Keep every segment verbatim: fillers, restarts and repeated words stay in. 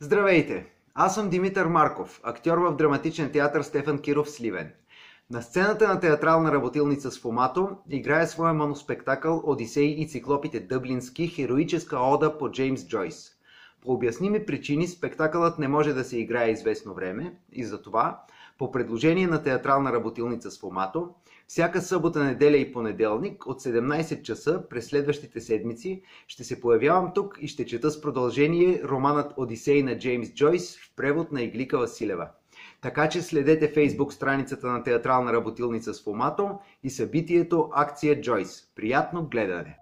Здравейте! Аз съм Димитър Марков, актьор в драматичен театър Стефан Киров в Сливен. На сцената на театрална работилница Сфумато играе своя моноспектакъл Одисей и циклопите Дъблински, хероическа ода по Джеймс Джойс. По обясними причини спектакълът не може да се играе известно време и затова, по предложение на театрална работилница Сфумато, всяка събота, неделя и понеделник от седемнайсет часа през следващите седмици ще се появявам тук и ще чета с продължение романът Одисей на Джеймс Джойс в превод на Иглика Василева. Така че следете фейсбук страницата на театрална работилница Сфумато и събитието Акция Джойс. Приятно гледане!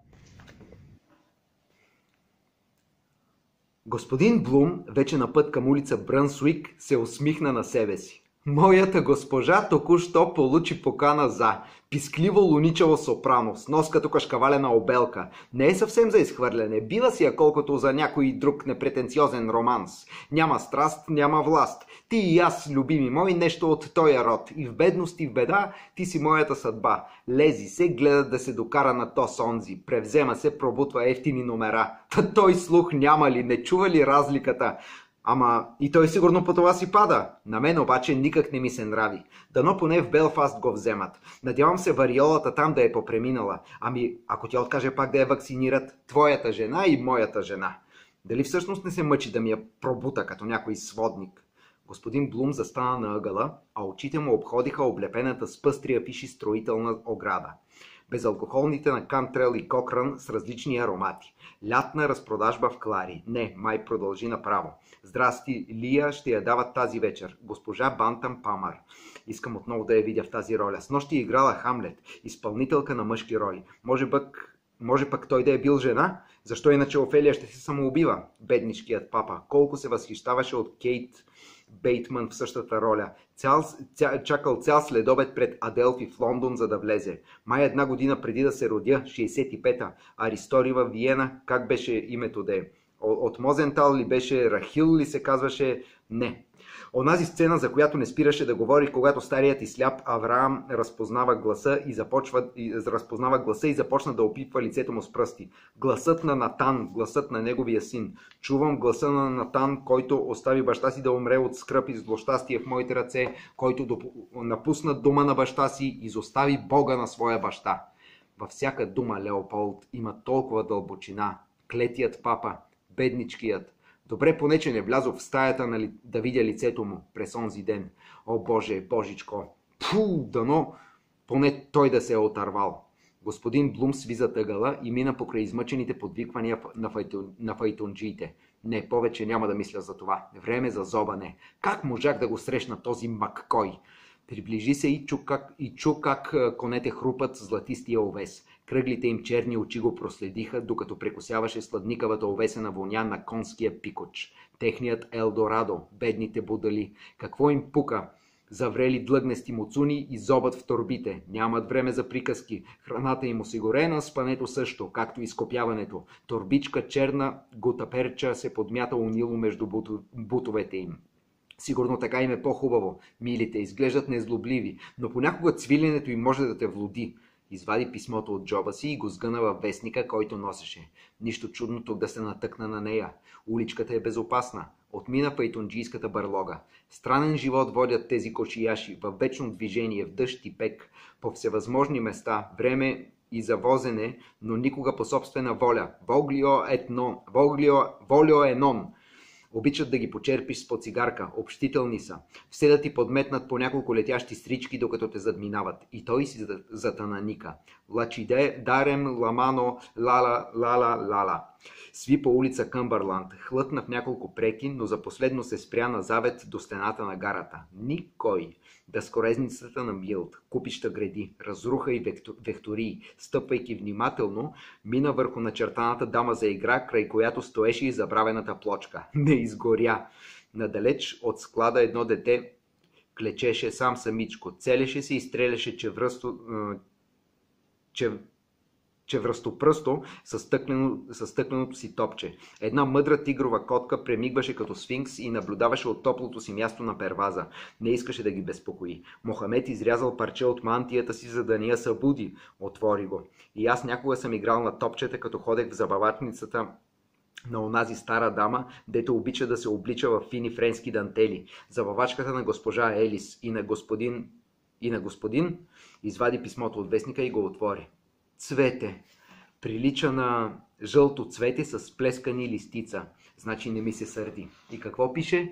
Господин Блум, вече на път към улица Брънсуик, се усмихна на себе си. Моята госпожа току-що получи покана за пискливо луничево сопрано, с нос като кашкавалена обелка. Не е съвсем за изхвърляне, бива си я колкото за някой друг непретенциозен романс. Няма страст, няма власт. Ти и аз, любими мои, нещо от тоя род. И в бедност, и в беда, ти си моята съдба. Лези се, гледа да се докара на то с онзи. Превзема се, пробутва ефтини номера. Та той слух няма ли, не чува ли разликата? Ама и той сигурно по това си пада. На мен обаче никак не ми се нрави. Дано поне в Белфаст го вземат. Надявам се вариолата там да е попреминала. Ами, ако тя откаже пак да я вакцинират, твоята жена и моята жена. Дали всъщност не се мъчи да ми я пробута като някой сводник? Господин Блум застана на ъгъла, а очите му обходиха облепената с пъстри афиши строителна ограда. Безалкохолните на Кантрел и Кокрън с различни аромати. Лятна разпродажба в Клари. Не, май продължи направо. Здрасти, Лия, ще я дават тази вечер. Госпожа Бантам Памар. Искам отново да я видя в тази роля. Снощи е играла Хамлет, изпълнителка на мъжки роли. Може пък, може пък той да е бил жена? Защо иначе Офелия ще се самоубива? Бедничкият папа. Колко се възхищаваше от Кейт Бейтман в същата роля. Цял, ця, чакал цял следобед пред Аделфи в Лондон, за да влезе. Май една година преди да се родя, шейсет и пета. Аристори във Виена, как беше името да е? От Мозентал ли беше, Рахил ли се казваше? Не. Онази сцена, за която не спираше да говори, когато старият и сляп Авраам разпознава гласа и започва, и, разпознава гласа и започна да опипва лицето му с пръсти. Гласът на Натан, гласът на неговия син. Чувам гласа на Натан, който остави баща си да умре от скръп и злощастие в моите ръце, който доп... напусна дома на баща си и изостави Бога на своя баща. Във всяка дума, Леополд, има толкова дълбочина. Клетият папа, бедничкият. Добре, поне че не влязох в стаята нали, да видя лицето му през онзи ден. О, Боже, Божичко! Пу, дано поне той да се е отървал. Господин Блум сви зад ъгъла и мина покрай измъчените подвиквания на, файтон, на файтонджиите. Не, повече няма да мисля за това. Време за зобане. Как можах да го срещна този маккой? Приближи се и чу как, и чу как конете хрупат златистия овес. Кръглите им черни очи го проследиха, докато прекосяваше сладникавата овесена воня на конския пикоч. Техният Елдорадо, бедните будали. Какво им пука? Заврели длъгнести муцуни и зобът в торбите. Нямат време за приказки. Храната им осигурена, спането също, както и скопяването. Торбичка черна гутаперча се подмята унило между буту, бутовете им. Сигурно така им е по-хубаво. Милите изглеждат незлобливи, но понякога цвиленето им може да те влуди. Извади писмото от джоба си и го сгъна във вестника, който носеше. Нищо чудно тук да се натъкна на нея. Уличката е безопасна. Отмина файтонджийската барлога. Странен живот водят тези кошияши, във вечно движение, в дъжд и пек, по всевъзможни места, време и за возене, но никога по собствена воля. Воглио етнон, воглио, волио енон. Обичат да ги почерпиш с по цигарка, общителни са. Все да ти подметнат по няколко летящи стрички, докато те задминават. И той си затананика. Лачиде, дарем, ламано, лала, лала, лала. Сви по улица Къмбърланд, хлътна в няколко преки, но за последно се спря на завет до стената на гарата. Никой. Дъскорезницата на Милд, купища гради, разруха и вектории, стъпвайки внимателно, мина върху начертаната дама за игра, край която стоеше и забравената плочка. Не изгоря. Надалеч от склада едно дете клечеше сам самичко, целеше се и стреляше чевръсто, че чевръстопръсто със стъклено, със стъкленото си топче. Една мъдра тигрова котка премигваше като сфинкс и наблюдаваше от топлото си място на перваза. Не искаше да ги безпокои. Мохамед изрязал парче от мантията си, за да не я събуди. Отвори го. И аз някога съм играл на топчета, като ходех в забавачницата на онази стара дама, дето обича да се облича в фини френски дантели, забавачката на госпожа Елис и на господин... и на господин извади писмото от вестника и го отвори. Цвете. Прилича на жълто цвете с плескани листица. Значи не ми се сърди. И какво пише?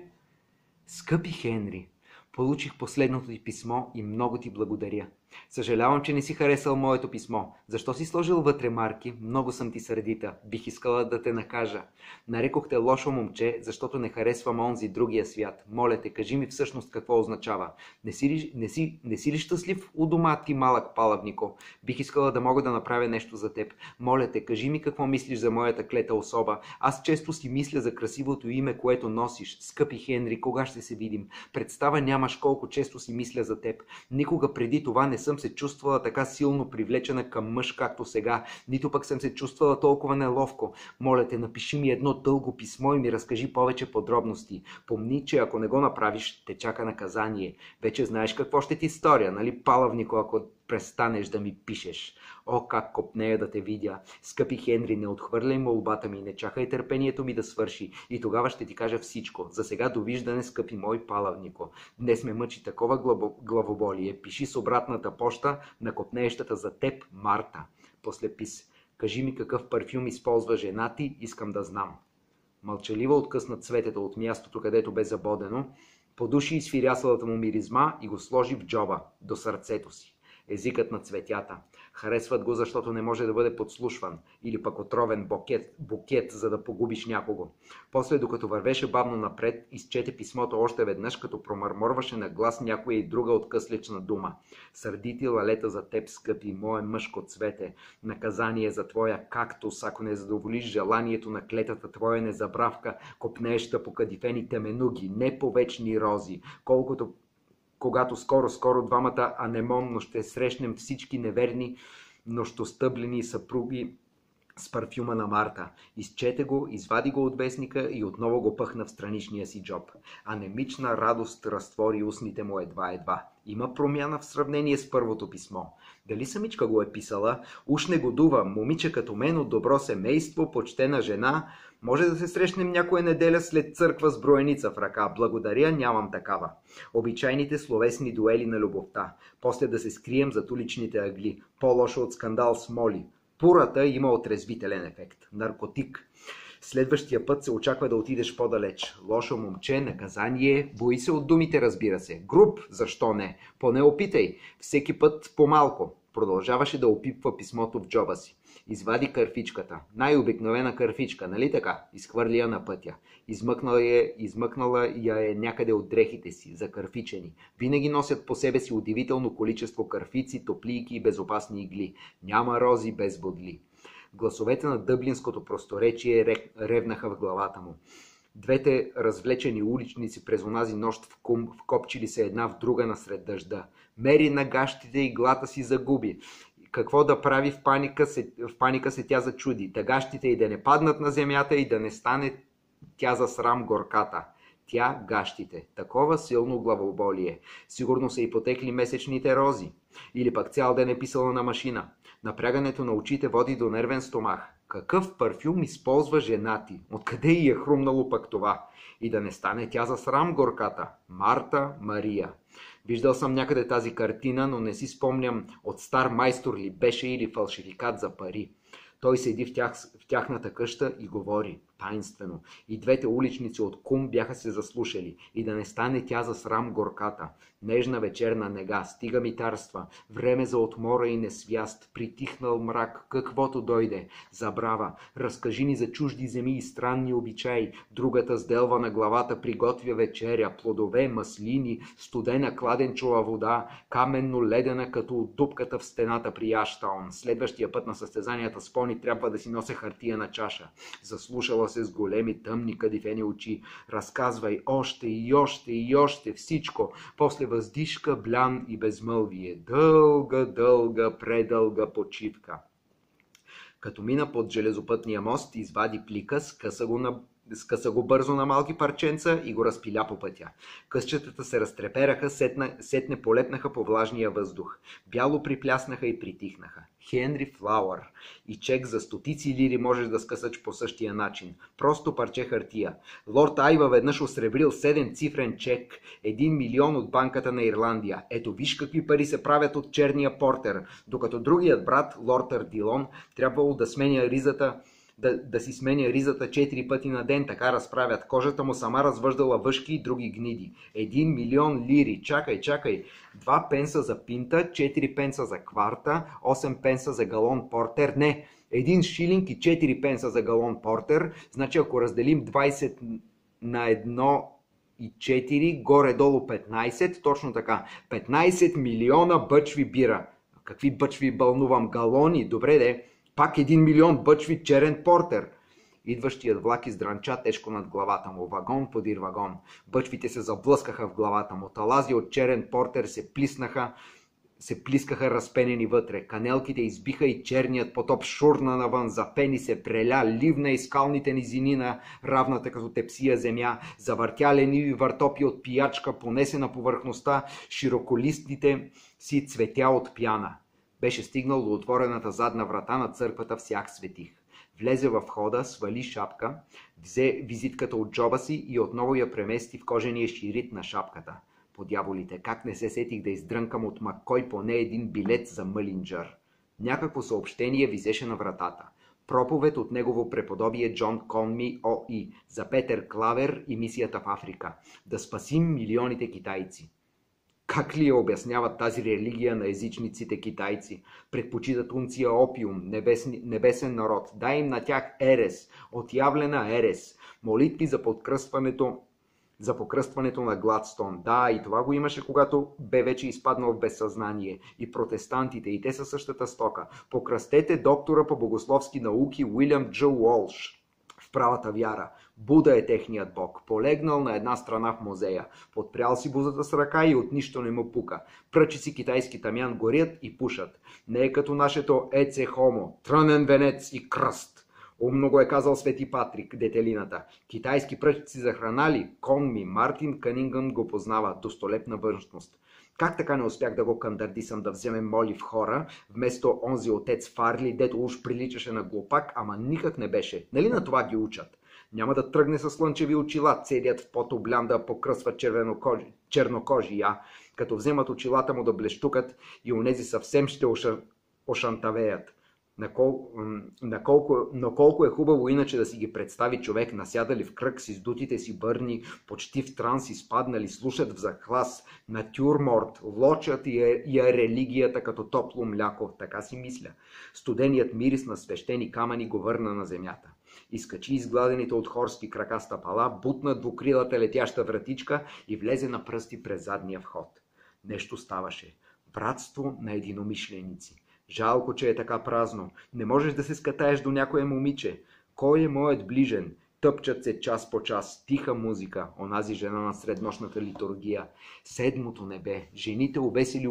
Скъпи Хенри, получих последното ти писмо и много ти благодаря. Съжалявам, че не си харесал моето писмо. Защо си сложил вътре марки? Много съм ти сърдита. Бих искала да те накажа. Нарекох те лошо момче, защото не харесвам онзи другия свят. Моля те, кажи ми всъщност какво означава. Не си ли, не си, не си ли щастлив у дома ти, малък палавнико? Бих искала да мога да направя нещо за теб. Моля те, кажи ми какво мислиш за моята клета особа. Аз често си мисля за красивото име, което носиш. Скъпи Хенри, кога ще се видим? Представа нямаш колко често си мисля за теб. Никога преди това не съм се чувствала така силно привлечена към мъж, както сега, нито пък съм се чувствала толкова неловко. Моля те, напиши ми едно дълго писмо и ми разкажи повече подробности. Помни, че ако не го направиш, те чака наказание. Вече знаеш какво ще ти сторя, нали, палавнико, ако престанеш да ми пишеш. О, как копнея да те видя. Скъпи Хенри, не отхвърляй молбата ми, не чакай търпението ми да свърши и тогава ще ти кажа всичко. За сега довиждане, скъпи мой палавнико. Днес ме мъчи такова главоболие. Пиши с обратната поща на копнеещата за теб Марта. После пис. Кажи ми какъв парфюм използва жена ти, искам да знам. Мълчаливо откъсна цветето от мястото, където бе забодено, подуши изфирясалата му миризма и го сложи в джоба, до сърцето си. Езикът на цветята. Харесват го, защото не може да бъде подслушван, или пък отровен букет, букет, за да погубиш някого. После, докато вървеше бавно напред, изчете писмото още веднъж, като промърморваше на глас някоя и друга откъслична дума. Сърдити лалета за теб, скъпи, мое мъжко цвете, наказание за твоя кактус, ако не задоволиш желанието на клетата твоя незабравка, копнееща по кадифени теменуги, не по вечни рози, колкото когато скоро-скоро двамата анемонно ще срещнем всички неверни, нощостъблени съпруги с парфюма на Марта. Изчете го, извади го от вестника и отново го пъхна в страничния си джоб. Анемична радост разтвори устните му едва-едва. Има промяна в сравнение с първото писмо. Дали самичка го е писала? Уж не годува, момиче като мен от добро семейство, почтена жена. Може да се срещнем някоя неделя след църква с броеница в ръка. Благодаря, нямам такава. Обичайните словесни дуели на любовта. После да се скрием зад уличните ъгли. По-лошо от скандал с Моли. Пурата има отрезвителен ефект. Наркотик. Следващия път се очаква да отидеш по-далеч. Лошо момче, наказание, бои се от думите, разбира се. Груб, защо не? Поне опитай. Всеки път по-малко. Продължаваше да опипва писмото в джоба си. Извади кърфичката. Най-обикновена кърфичка, нали така? Изхвърли я на пътя. Измъкнала я, измъкнала я е някъде от дрехите си, закърфичени. Винаги носят по себе си удивително количество кърфици, топлийки и безопасни игли. Няма рози без бодли. Гласовете на дъблинското просторечие ревнаха в главата му. Двете развлечени уличници през онази нощ в кум вкопчили се една в друга насред дъжда. Мери на гащите и глата си загуби. Какво да прави в паника се, в паника се тя зачуди. Тъгащите и да не паднат на земята и да не стане тя за срам горката. Тя гащите. Такова силно главоболие. Сигурно са и потекли месечните рози. Или пък цял ден е писала на машина. Напрягането на очите води до нервен стомах. Какъв парфюм използва жена ти? Откъде й е хрумнало пък това? И да не стане тя за срам горката. Марта Мария. Виждал съм някъде тази картина, но не си спомням от стар майстор ли беше или фалшификат за пари. Той седи в, тях, в тяхната къща и говори таинствено. И двете уличници от кум бяха се заслушали. И да не стане тя за срам горката. Нежна вечерна нега, стига митарства, време за отмора и несвяст, притихнал мрак, каквото дойде. Забрава, разкажи ни за чужди земи и странни обичаи. Другата сделва на главата, приготвя вечеря, плодове, маслини, студена кладенчова вода, каменно-ледена като от дупката в стената при Аштаун. Следващия път на състезанията с пони трябва да си нося хартия на чаша. Заслушала се с големи тъмни кадифени очи. Разказвай още и още и още всичко. После въздишка, блян и безмълвие. Дълга, дълга, предълга почивка. Като мина под железопътния мост, извади плика, скъса го на, скъса го бързо на малки парченца и го разпиля по пътя. Късчетата се разтрепераха, сетна, сетне полепнаха по влажния въздух. Бяло припляснаха и притихнаха. Хенри Флауър. И чек за стотици лири можеш да скъсаш по същия начин. Просто парче хартия. Лорд Айва веднъж осребрил седем цифрен чек, един милион от банката на Ирландия. Ето виж какви пари се правят от черния портер, докато другият брат, лорд Ардилон, трябвало да сменя ризата Да, да си сменя ризата четири пъти на ден, така разправят. Кожата му сама развъждала въшки и други гниди. Един милион лири. Чакай, чакай. Два пенса за пинта, четири пенса за кварта, осем пенса за галон портер. Не, един шилинг и четири пенса за галон портер. Значи ако разделим двайсет на едно и четири, горе-долу петнайсет, точно така. петнайсет милиона бъчви бира. Какви бъчви бълнувам? Галони? Добре де. Пак един милион бъчви черен портер. Идващият влак издранча тежко над главата му. Вагон подир вагон. Бъчвите се заблъскаха в главата му. Талази от черен портер се плиснаха, се плискаха разпенени вътре. Канелките избиха и черният потоп шурна навън. Запени се, преля, ливна из скалните низини на равната като тепсия земя. Завъртя лениви въртопи от пиячка, понесе на повърхността широколистните си цветя от пяна. Беше стигнал до отворената задна врата на църквата Всях светих. Влезе в входа, свали шапка, взе визитката от джоба си и отново я премести в кожения ширит на шапката. По дяволите, как не се сетих да издрънкам от Маккой поне един билет за Мълинджър. Някакво съобщение висеше на вратата. Проповед от негово преподобие Джон Конми О И за Петър Клавер и мисията в Африка. Да спасим милионите китайци. Как ли я обясняват тази религия на езичниците китайци? Предпочитат унция опиум, небесни, небесен народ. Дай им на тях ерес, отявлена ерес. Молитви за подкръстването, за покръстването на Гладстон. Да, и това го имаше, когато бе вече изпаднал в безсъзнание. И протестантите, и те са същата стока. Покръстете доктора по богословски науки Уилям Дж. Уолш. В правата вяра. Буда е техният бог. Полегнал на една страна в музея. Подпрял си бузата с ръка и от нищо не му пука. Пръчи си китайски тамян горят и пушат. Не е като нашето еце хомо. Трънен венец и кръст. Умно го е казал Свети Патрик, детелината. Китайски пръчици за храна ли? Конми, Мартин Кънингън го познава. Достолепна външност. Как така не успях да го кандардисам да вземем моли в хора, вместо онзи отец Фарли, дето уж приличаше на глупак, ама никак не беше. Нали на това ги учат? Няма да тръгне с слънчеви очила, целият в пот облям да покръсва червенокожи, чернокожи, а като вземат очилата му да блещукат и онези съвсем ще оша, ошантавеят. На кол... на колко... Но колко е хубаво иначе да си ги представи човек, насядали в кръг с издутите си бърни, почти в транс изпаднали, слушат в захлас, натюрморт, лочат и, и религията като топло мляко, така си мисля. Студеният мирис на свещени камъни го върна на земята. Изкачи изгладените от хорски крака стъпала, бутна двукрилата летяща вратичка и влезе на пръсти през задния вход. Нещо ставаше. Братство на единомишленици. Жалко, че е така празно. Не можеш да се скатаеш до някое момиче. Кой е моят ближен? Тъпчат се час по час. Тиха музика. Онази жена на среднощната литургия. Седмото небе. Жените обесили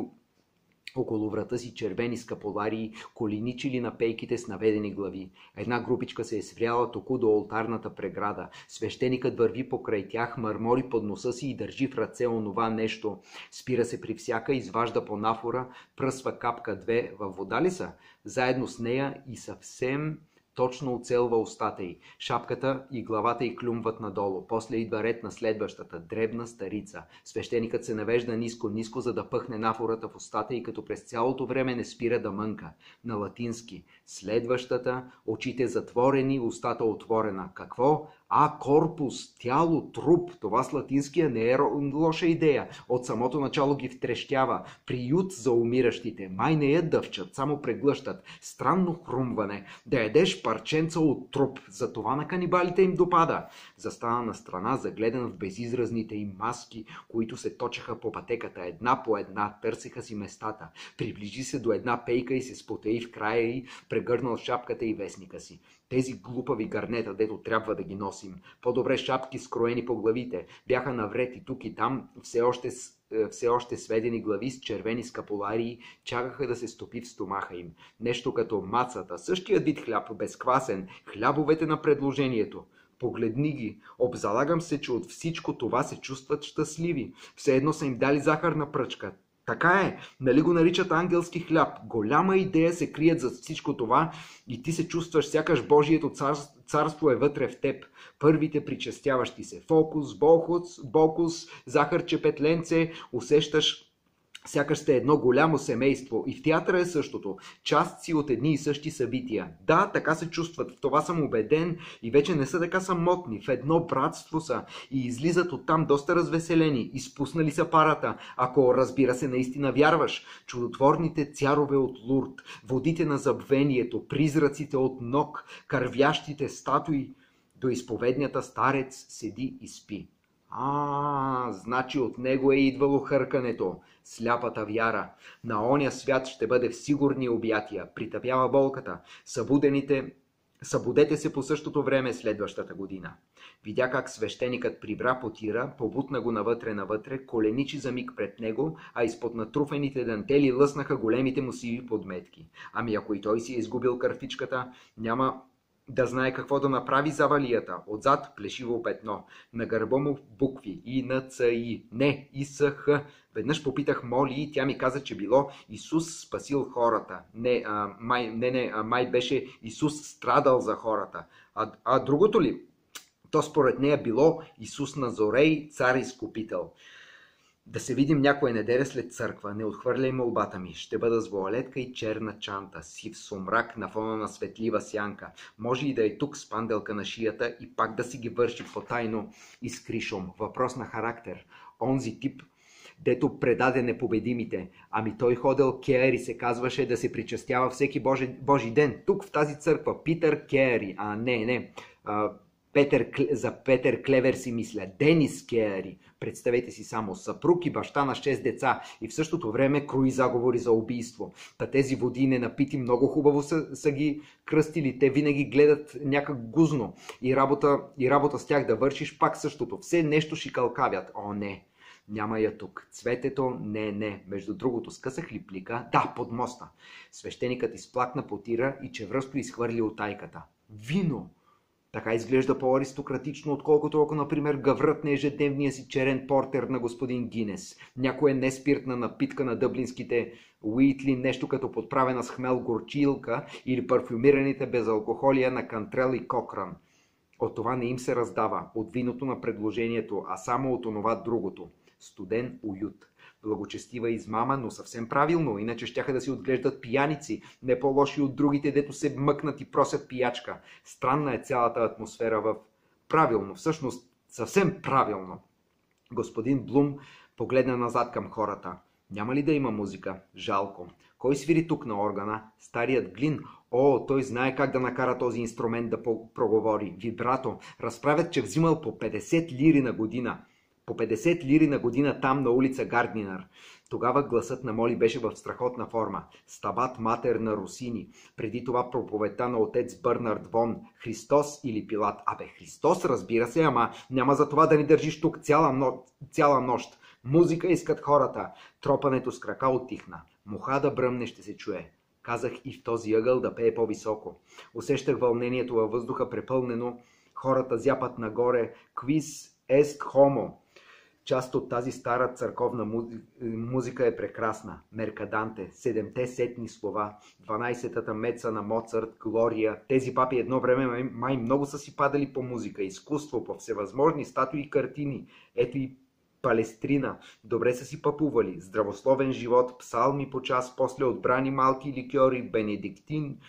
около врата си червени скапуларии, коленичили на пейките с наведени глави. Една групичка се е свряла току до олтарната преграда. Свещеникът върви покрай тях, мърмори под носа си и държи в ръце онова нещо. Спира се при всяка, изважда по нафора, пръсва капка-две. Във вода ли са? Заедно с нея и съвсем точно оцелва устата й. Шапката и главата й клюмват надолу. После идва ред на следващата, дребна старица. Свещеникът се навежда ниско-ниско, за да пъхне нафората в устата й, като през цялото време не спира да мънка. На латински. Следващата, очите затворени, устата отворена. Какво? А, корпус, тяло, труп. Това с латинския не е лоша идея. От самото начало ги втрещява. Приют за умиращите. Май не я дъвчат, само преглъщат. Странно хрумване. Да ядеш парченца от труп. За това на канибалите им допада. Застана на страна, загледан в безизразните им маски, които се точеха по пътеката една по една, търсеха си местата. Приближи се до една пейка и се спотеи в края й, прегърнал шапката и вестника си. Тези глупави гарнета, дето трябва да ги носим. По-добре шапки скроени по главите. Бяха навред и тук и там, все още, все още сведени глави с червени скапуларии, чакаха да се стопи в стомаха им. Нещо като мацата, същия вид хляб, безквасен, хлябовете на предложението. Погледни ги. Обзалагам се, че от всичко това се чувстват щастливи. Все едно са им дали захарна пръчка. Така е, нали го наричат ангелски хляб? Голяма идея се крият за всичко това и ти се чувстваш, сякаш Божието царство, царство е вътре в теб. Първите причестяващи се. Фокус, бокус, бокус, захарче, петленце, усещаш сякаш сте едно голямо семейство. И в театъра е същото. Част си от едни и същи събития. Да, така се чувстват. В това съм убеден и вече не са така самотни. В едно братство са и излизат оттам доста развеселени. Изпуснали са парата. Ако, разбира се, наистина вярваш. Чудотворните цярове от Лурд, водите на забвението, призраците от Ног, кървящите статуи. До изповеднята старец седи и спи. А, значи от него е идвало хъркането, сляпата вяра. На оня свят ще бъде в сигурни обятия, притъпява болката. Събудените, събудете се по същото време следващата година. Видя как свещеникът прибра потира, побутна го навътре-навътре, коленичи за миг пред него, а изпод натруфените дантели лъснаха големите му сиви подметки. Ами ако и той си е изгубил кърфичката, няма да знае какво да направи за валията. Отзад плешиво петно. На гърба му букви И, Н, Ц, И. Не, И, С, Х. Веднъж попитах Моли и тя ми каза, че било Исус спасил хората. Не, а, май, не, не, а, май беше Исус страдал за хората. А, а другото ли? То според нея било Исус Назорей, цар изкупител. Да се видим някоя неделя след църква. Не отхвърляй молбата ми. Ще бъда с вуалетка и черна чанта, сив сумрак на фона на светлива сянка. Може и да е тук с панделка на шията и пак да си ги върши потайно и с кришом. Въпрос на характер. Онзи тип, дето предаде непобедимите. Ами той ходил Кеари, се казваше, да се причастява всеки Божи, Божи ден. Тук в тази църква. Питър Кеари. А, не, не. А, Петър, за Петър Клевер си мисля. Денис Кеари. Представете си само съпруг и баща на шест деца и в същото време крои заговори за убийство. Та тези води ненапити много хубаво са, са ги кръстили. Те винаги гледат някак гузно и работа, и работа с тях да вършиш пак същото. Все нещо шикалкавят. О, не. Няма я тук. Цветето? Не, не. Между другото, скъсах ли плика? Да, под моста. Свещеникът изплакна потира и чевръсто изхвърли от тайката. Вино! Така изглежда по-аристократично, отколкото ако, например, гаврът на ежедневния си черен портер на господин Гинес. Някоя неспиртна напитка на дъблинските Уитли, нещо като подправена с хмел горчилка или парфюмираните безалкохолия на Кантрел и Кокран. От това не им се раздава, от виното на предложението, а само от онова другото. Студен уют. Благочестива измама, но съвсем правилно, иначе щяха да си отглеждат пияници, не по-лоши от другите, дето се мъкнат и просят пиячка. Странна е цялата атмосфера в... Правилно, всъщност съвсем правилно. Господин Блум погледна назад към хората. Няма ли да има музика? Жалко. Кой свири тук на органа? Старият Глин. О, той знае как да накара този инструмент да проговори. Вибрато. Разправят, че взимал по петдесет лири на година. По петдесет лири на година там на улица Гардинар. Тогава гласът на Моли беше в страхотна форма. Стабат матер на Русини. Преди това проповедта на отец Бърнард Вон. Христос или Пилат. Абе, Христос, разбира се, ама няма за това да ни държиш тук цяла, но... цяла нощ. Музика искат хората. Тропането с крака отихна. Муха да бръмне ще се чуе. Казах и в този ъгъл да пее по-високо. Усещах вълнението във въздуха препълнено. Хората зяпат нагоре. Quis est homo. Част от тази стара църковна музика е прекрасна. Меркаданте, седемте сетни слова, дванайсетата меца на Моцарт, Глория. Тези папи едно време май, май много са си падали по музика, изкуство, по всевъзможни статуи и картини. Ето и Палестрина. Добре са си пъпували. Здравословен живот, псалми по час, после отбрани малки ликьори, бенедиктин,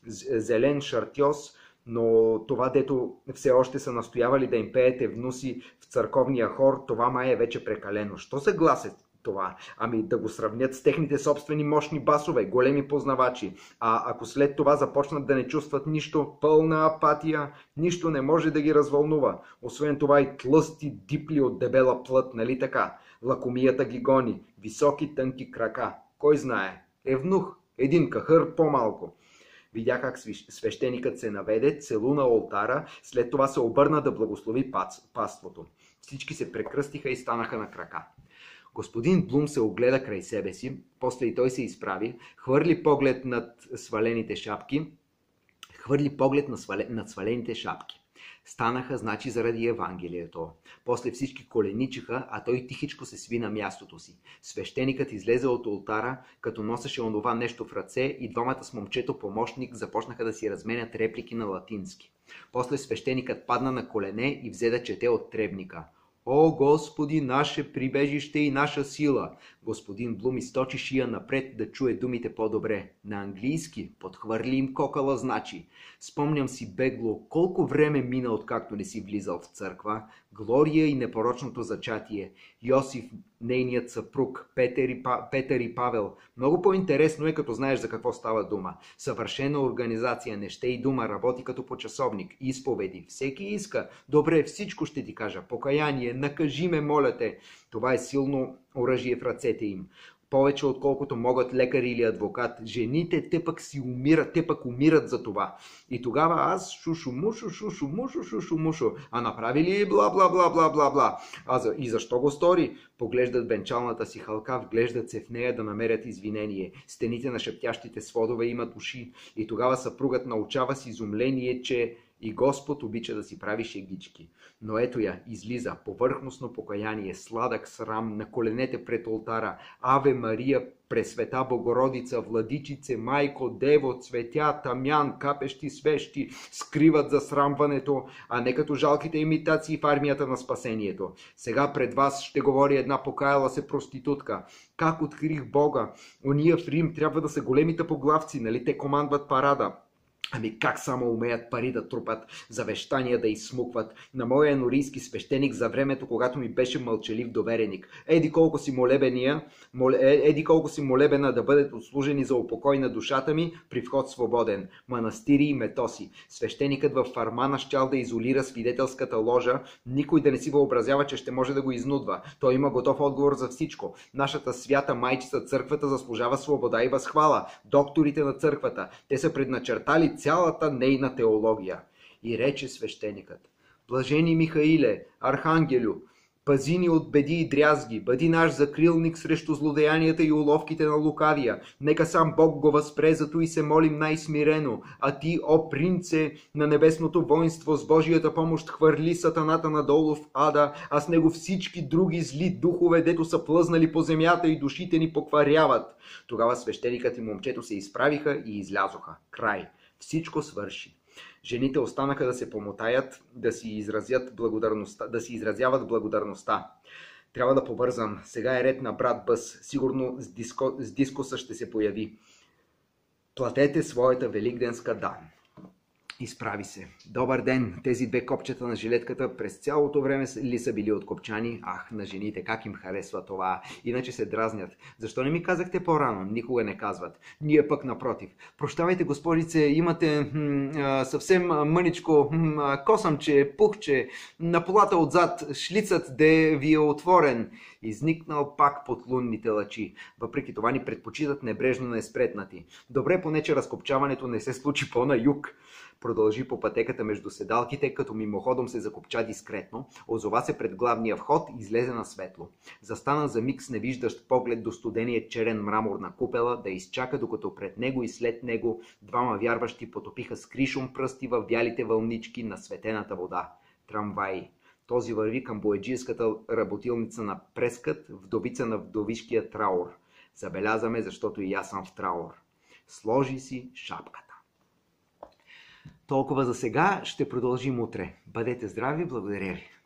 зелен шартьос. Но това, дето все още са настоявали да им пеете внуси в църковния хор, това май е вече прекалено. Що се гласят това? Ами да го сравнят с техните собствени мощни басове, големи познавачи. А ако след това започнат да не чувстват нищо, пълна апатия, нищо не може да ги развълнува. Освен това и тлъсти дипли от дебела плът, нали така? Лакомията ги гони, високи тънки крака. Кой знае? Евнух, един кахър по-малко. Видя как свещеникът се наведе, целуна олтара, след това се обърна да благослови паството. Всички се прекръстиха и станаха на крака. Господин Блум се огледа край себе си, после и той се изправи, хвърли поглед над свалените шапки, хвърли поглед на свале, над свалените шапки. Станаха, значи, заради Евангелието. После всички коленичиха, а той тихичко се сви на мястото си. Свещеникът излезе от олтара, като носеше онова нещо в ръце, и двамата с момчето помощник започнаха да си разменят реплики на латински. После свещеникът падна на колене и взе да чете от требника. О, Господи, наше прибежище и наша сила! Господин Блум източи шия напред да чуе думите по-добре. На английски подхвърли им кокала, значи. Спомням си бегло колко време мина, откакто не си влизал в църква. Глория и непорочното зачатие. Йосиф, нейният съпруг, Петър и, Па... Петър и Павел. Много по-интересно е, като знаеш за какво става дума. Съвършена организация, не ще и дума, работи като почасовник. Изповеди. Всеки иска. Добре, всичко ще ти кажа. Покаяние, накажи ме, моля те. Това е силно оръжие в ръцете им. Повече отколкото могат лекар или адвокат. Жените, те пък си умират, те пък умират за това. И тогава аз шушумушо, шушумушо, шушумушо. А направи ли бла бла бла бла бла бла. А за... и защо го стори? Поглеждат бенчалната си халка, вглеждат се в нея да намерят извинение. Стените на шептящите сводове имат уши. И тогава съпругът научава с изумление, че и Господ обича да си прави шегички. Но ето я, излиза, повърхностно покаяние, сладък срам, на коленете пред олтара. Аве Мария, Пресвета Богородица, Владичице, Майко, Дево, цветя, тамян, капещи свещи, скриват засрамването, а не като жалките имитации в армията на спасението. Сега пред вас ще говори една покаяла се проститутка. Как открих Бога? Ония в Рим трябва да са големите поглавци, нали те командват парада? Ами как само умеят пари да трупат, завещания да изсмукват. На моя енорийски свещеник за времето, когато ми беше мълчалив довереник. Еди колко си молебения, мол... еди колко си молебена да бъдат отслужени за упокой на душата ми, при вход свободен. Манастири и метоси. Свещеникът в Фармана щял да изолира свидетелската ложа, никой да не си въобразява, че ще може да го изнудва. Той има готов отговор за всичко. Нашата свята майчица църквата заслужава свобода и възхвала. Докторите на църквата, те са предначертали цялата нейна теология. И рече свещеникът: Блажени Михаиле, архангелю, пази ни от беди и дрязги, бъди наш закрилник срещу злодеянията и уловките на лукавия. Нека сам Бог го възпре, зато и се молим най-смирено. А ти, о принце на небесното воинство, с Божията помощ хвърли сатаната надолу в ада, а с него всички други зли духове, дето са плъзнали по земята и душите ни покваряват. Тогава свещеникът и момчето се изправиха и излязоха. Край. Всичко свърши. Жените останаха да се помотаят, да си изразят благодарността, да си изразяват благодарността. Трябва да побързам. Сега е ред на брат Бъс. Сигурно с, диско, с дискуса ще се появи. Платете своята великденска дан. Изправи се. Добър ден! Тези две копчета на жилетката през цялото време ли са били откопчани? Ах, на жените, как им харесва това. Иначе се дразнят. Защо не ми казахте по-рано? Никога не казват. Ние пък напротив. Прощавайте, госпожице, имате хм, а, съвсем мъничко хм, косъмче, пухче, на полата отзад, шлицът де ви е отворен. Изникнал пак под лунните лъчи. Въпреки това ни предпочитат небрежно неспретнати. Добре, поне че разкопчаването не се случи по-на юг. Продължи по пътеката между седалките, като мимоходом се закопча дискретно, озова се пред главния вход и излезе на светло. Застана за миг с невиждащ поглед до студения черен мрамор на купела, да изчака, докато пред него и след него двама вярващи потопиха с кришом пръсти във вялите вълнички на светената вода. Трамваи. Този върви към бояджийската работилница на Прескът, вдовица на вдовишкия траур. Забелязаме, защото и аз съм в траур. Сложи си шапката. Толкова за сега, ще продължим утре. Бъдете здрави, благодаря ви.